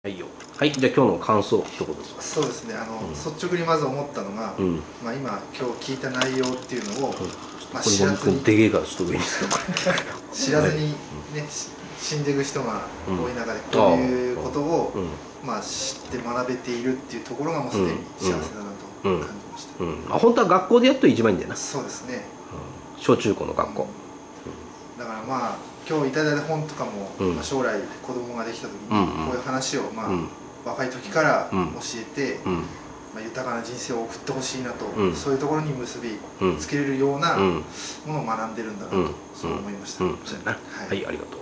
はいよ。はい、じゃあ今日の感想一言ですか。 そうですね、率直にまず思ったのが、今日聞いた内容っていうのを、知らずにでげえからちょっと上にですか、これ知らずにね、死んでいく人が多い中でこういうことを、知って学べているっていうところがもうすでに幸せだなと感じました。 本当は学校でやっと一番いいんだよな。 そうですね、 小中高の学校、 だから今日いただいた本とかも、将来子供ができた時にこういう話を若い時から教えて、豊かな人生を送ってほしいなと、そういうところに結びつけれるようなものを学んでるんだなと、そう思いました。 はい、ありがとう。